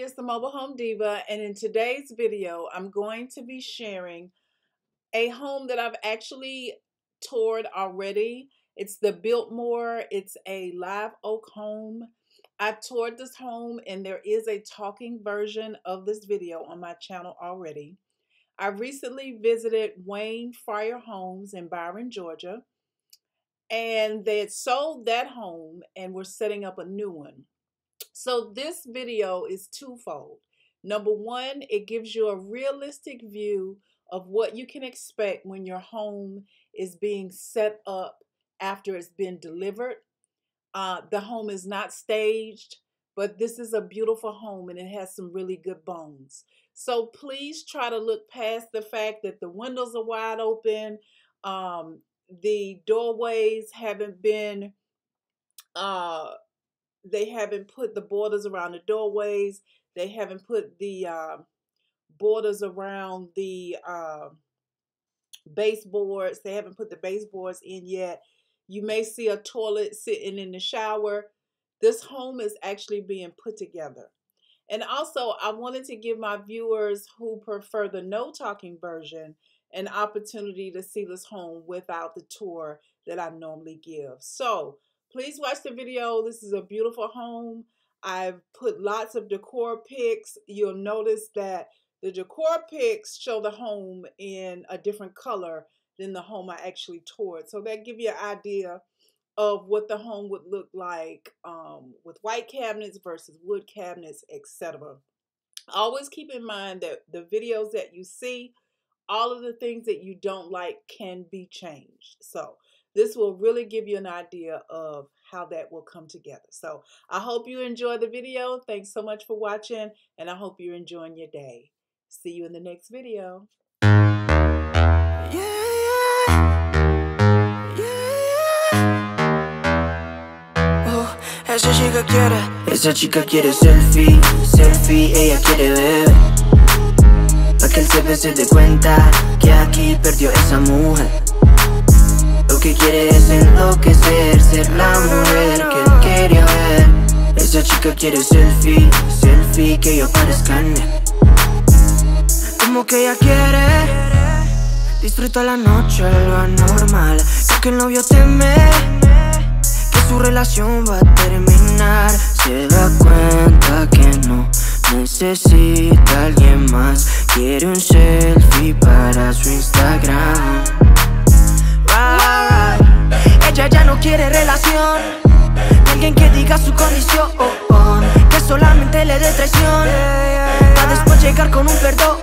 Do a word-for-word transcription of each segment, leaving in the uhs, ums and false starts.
it's the Mobile Home Diva, and in today's video I'm going to be sharing a home that I've actually toured already. It's the Biltmore. It's a live oak home. I toured this home and there is a talking version of this video on my channel already. I recently visited Wayne Fryer Homes in Byron, Georgia, and they had sold that home and were setting up a new one. So this video is twofold. Number one, it gives you a realistic view of what you can expect when your home is being set up after it's been delivered. Uh, the home is not staged, but this is a beautiful home and it has some really good bones. So please try to look past the fact that the windows are wide open. Um, the doorways haven't been uh, They haven't put the borders around the doorways. They haven't put the uh, borders around the uh, baseboards. They haven't put the baseboards in yet. You may see a toilet sitting in the shower. This home is actually being put together. And also, I wanted to give my viewers who prefer the no talking version an opportunity to see this home without the tour that I normally give. So please watch the video. This is a beautiful home. I've put lots of decor pics. You'll notice that the decor pics show the home in a different color than the home I actually toured. So that gives you an idea of what the home would look like um, with white cabinets versus wood cabinets, et cetera. Always keep in mind that the videos that you see, all of the things that you don't like can be changed. So this will really give you an idea of how that will come together. So I hope you enjoy the video. Thanks so much for watching, and I hope you're enjoying your day. See you in the next video. Yeah, yeah, yeah. Oh, esa chica quiere, esa chica quiere selfie, selfie, ella quiere ver. Pa' que el C P se dé cuenta que aquí perdió esa mujer. Lo que quiere es enloquecer, ser la mujer que él quería ver. Esa chica quiere selfie, selfie, que yo parezca en él. Como que ella quiere disfruta la noche, lo anormal. Creo que el novio teme que su relación va a terminar. Se da cuenta que no necesita a alguien más. Quiere un selfie para su Instagram. Right, right. Ella ya no quiere relación, alguien que diga su condición, que solamente le dé traición, para después llegar con un perdón.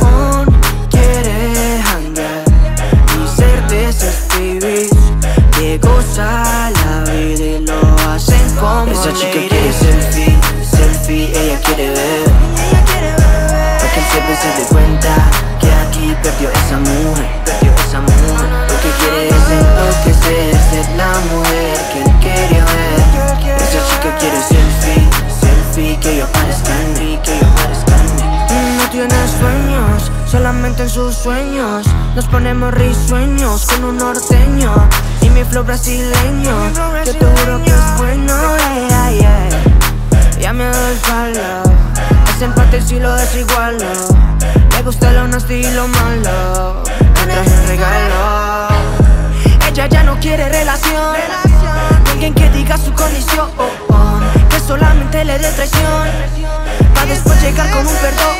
Quiere hangar y ser de esas babies que goza la vida y lo hacen como esa chica ladies. Quiere selfie, selfie, ella quiere ver, para que el C P se dé cuenta que aquí perdió esa mujer, perdió esa mujer. Lo que quiere es enloquecer, ser la mujer que él quería ver. Esa chica quiere selfie, selfie, que yo parezca en mí, que yo parezca en mí. No tiene sueños, solamente en sus sueños nos ponemos risueños con un norteño y mi flow brasileño. Yo te juro que es bueno, yeah, yeah. Ya me doy el palo, ese empate si lo desigualo. Le gusta lo nasty y lo malo, me traje un regalo. Ella ya no quiere relación, alguien que diga su condición, que solamente le dé traición, para después llegar con un perdón.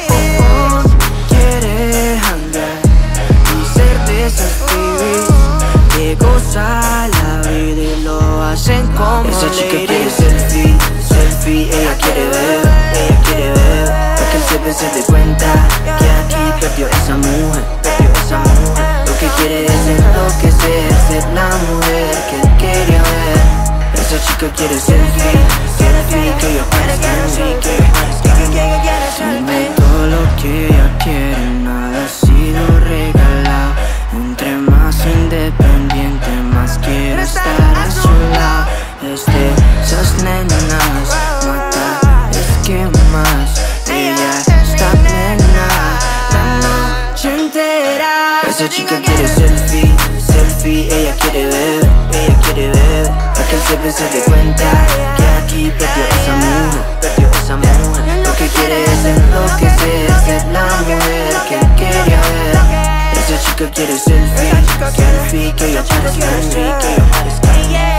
Quiere hangar y ser de esas babies que goza la vida y lo hacen como esa chica ladies. Quiere selfie, selfie, ella quiere ver, ella quiere ver, para que el C P se dé cuenta que aquí perdió esa mujer, perdió esa mujer. Lo que quiere es enloquecer, ser la mujer que él quería ver. Esa chica quiere selfie, selfie, que yo parezca en mí, que yo parezca en mí. Dime todo lo que ella quiere, nada ha sido regalado. Entre más independiente, más quiero estar a su lado. Es de esas nenas, mata, es que más ella está plena la noche entera. Esa chica quiere selfie, selfie, ella quiere ver, ella quiere ver, para que el C P se dé cuenta que aquí perdió esa mujer, perdió esa mujer. Lo que quiere quieres enloquecer, ser la mujer que él quería ver. Esa chica quiere selfie, selfie, que yo parezca en mí, que yo parezca en mí.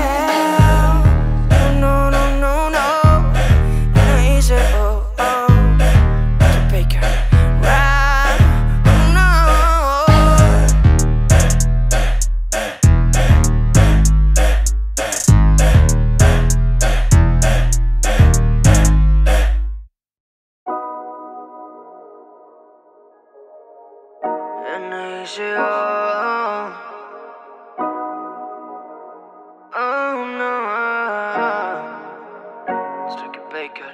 No, no, no, no, no hice, oh, oh, Baker, rap, no. And I say, oh, oh no, Stucky Baker.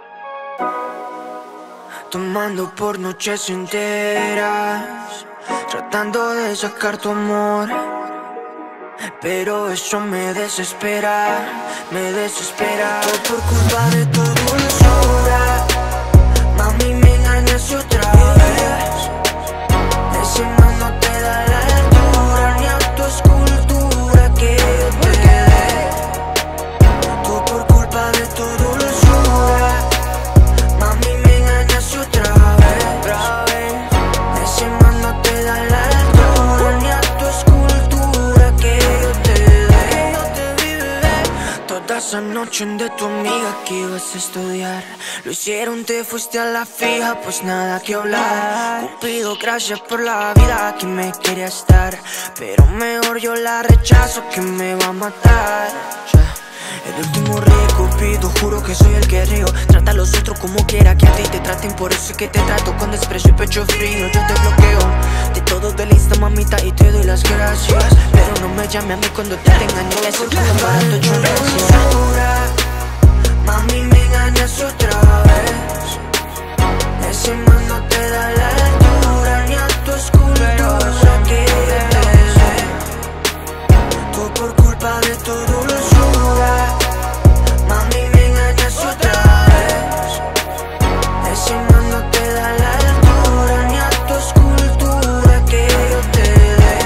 Tomando por noches enteras, tratando de sacar tu amor, pero eso me desespera, me desespera. Todo por culpa de tu dulzura, mami me engañas otra vez. Ese man no te da la altura ni a tu escultura que yo te dé. Todo por culpa de tu dulzura, mami me engañas otra vez. Ese man no te da la altura ni a tu escultura que yo te dé. Toda esa noche de tu amiga que ibas a estudiar, lo hicieron, te fuiste a la fija, pues nada que hablar. Cupido, gracias por la vida que me quería estar, pero mejor yo la rechazo que me va a matar. El último rey Cupido, juro que soy el que río. Trata a los otros como quiera que a ti te traten, por eso es que te trato con desprecio y pecho frío. Yo te bloqueo de todo del Insta, mamita, y te doy las gracias, pero no me llame a mí cuando te engaño. Eso es un barato hecho gracia. Mami me engañas otra vez. Ese man no te da la altura ni a tu escultura que yo te dé. Todo por culpa de tu dulzura, mami me engañas otra vez. Ese man no te da la altura ni a tu escultura que yo te dé.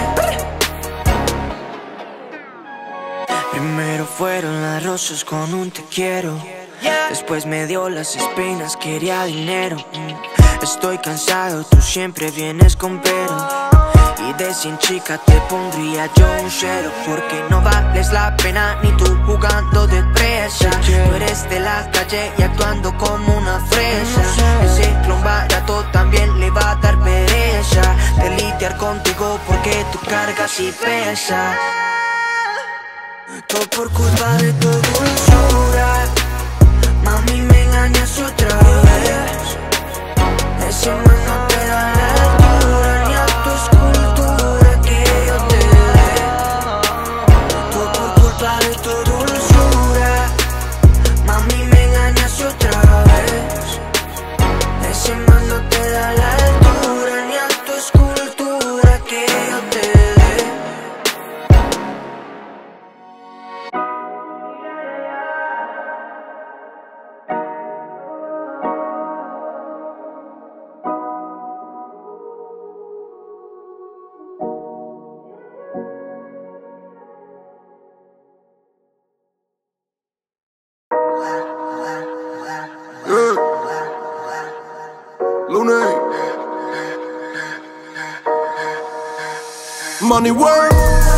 Primero fueron las rosas con un te quiero, después me dio las espinas, quería dinero. Estoy cansado, tú siempre vienes con pero, y de cien chica te pondría yo un cero, porque no vales la pena ni tú jugando de presa. Tú eres de la calle y actuando como una fresa. Ese clon barato también le va a dar pereza de lidiar contigo, porque tú cargas y pesas. Todo por culpa de tu dulzura, mami me engañas otra vez. Ese man no te da la altura ni a tu escultura que yo te dé. Todo por culpa de tu dulzura, mami me engañas otra vez. Ese man no te da la altura ni a tu escultura que yo te dé. Yeah. Lune. Money work.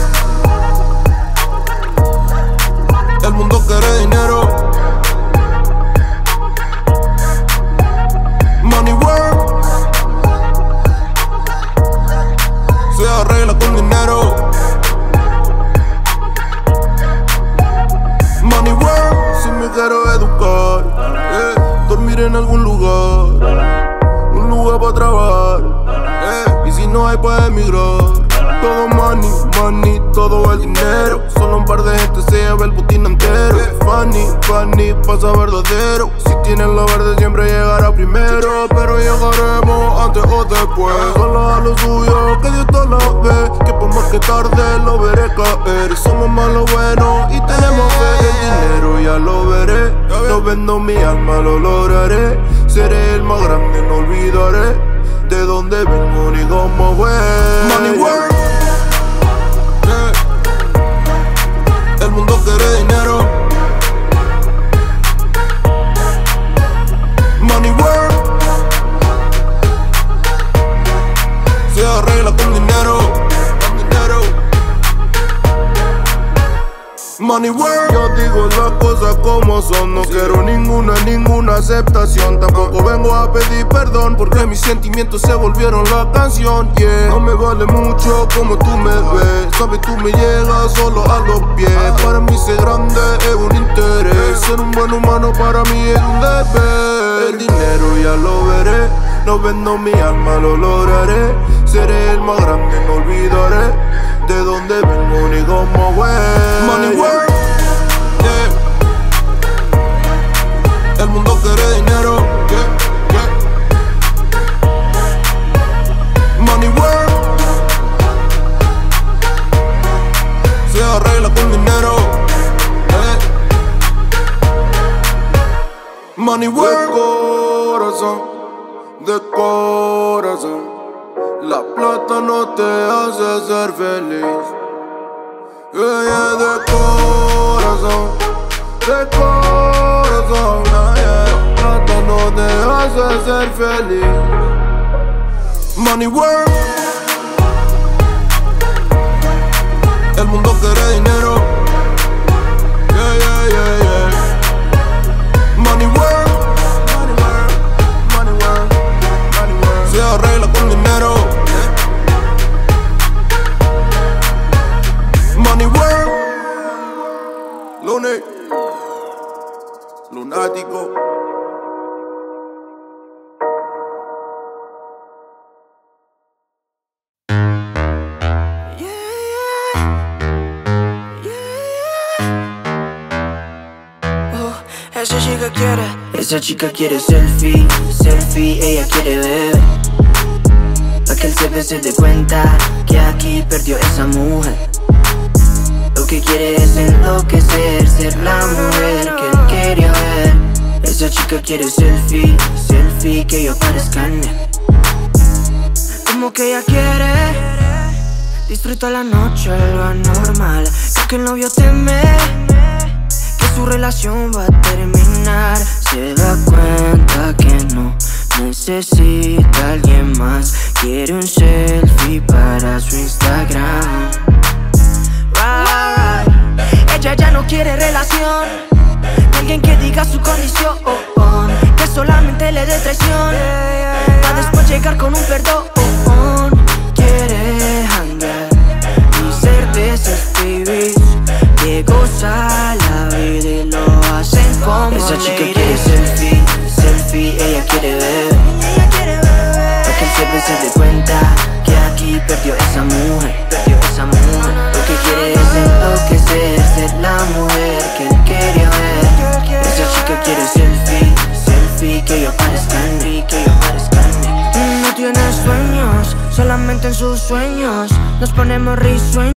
El mundo quiere dinero. Money work. Se arregla con dinero. Money work. Si me quiero educar, eh, dormir en algún lugar, un lugar para trabajar, eh, y si no hay para emigrar. Todo money, money, todo el dinero. Solo un par de gente se lleva el botín entero. Funny, funny, pasa verdadero. Si tienes lo verde siempre llegará primero, pero llegaremos antes o después. Solo a lo suyo, que Dios te la ve, que por más que tarde lo veré caer. Somos más lo bueno y tenemos fe. El dinero ya lo veré, no vendo mi alma, lo lograré. Seré el más grande, no olvidaré de dónde vengo ni cómo voy. Money work. El mundo quiere dinero. Money work. Money world. Yo digo las cosas como son. No quiero ninguna, ninguna aceptación. Tampoco vengo a pedir perdón, porque mis sentimientos se volvieron la canción, yeah. No me vale mucho como tú me ves. Sabes, tú me llegas solo a los pies. Para mí ser grande es un interés. Ser un buen humano para mí es un deber. El dinero ya lo veré. No vendo mi alma, lo lograré. Seré el más grande, no olvidaré de dónde vengo ni cómo voy. Money world, yeah. El mundo quiere dinero, yeah, yeah. Money world, se arregla con dinero, yeah. Money world, de corazón, de corazón. La plata no te hace ser feliz. Yeah, yeah, de corazón, de corazón, yeah, yeah. La plata no te hace ser feliz. Money world. El mundo quiere dinero. Yeah, yeah, yeah, yeah. Money world. Money world, money world, money world. Se arregla con dinero. Money world. Lunes, lunático. Esa chica quiere, esa chica quiere selfie, selfie, ella quiere ver. Pa' que el C P se dé cuenta que aquí perdió esa mujer. Lo que quiere es enloquecer, ser la mujer que él quería ver. Esa chica quiere selfie, selfie, que yo parezca en él. Como que ella quiere disfruta la noche, lo anormal. Creo que el novio teme que su relación va a terminar. Se da cuenta que no necesita a alguien más. Quiere un selfie para su Instagram. Right. Ella ya no quiere relación, alguien que diga su condición, que solamente le dé traición, para después llegar con un perdón. Quiere hangar y ser de esos babies que goza la vida y lo hacen como esa chica ladies. Quiere selfie, selfie, ella quiere ver. Para que el C P se dé cuenta que aquí perdió esa mujer, perdió esa mujer. Lo que quiere es enloquecer, ser la mujer que él quería ver. Esa chica quiere selfie, selfie, que yo parezca en mí, que yo parezca en mí. No tiene sueños, solamente en sus sueños nos ponemos risueños.